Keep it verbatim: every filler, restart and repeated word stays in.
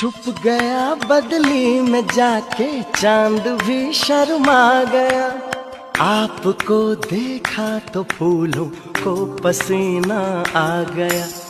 छुप गया बदली में जाके चांद भी शर्मा गया। आपको देखा तो फूलों को पसीना आ गया।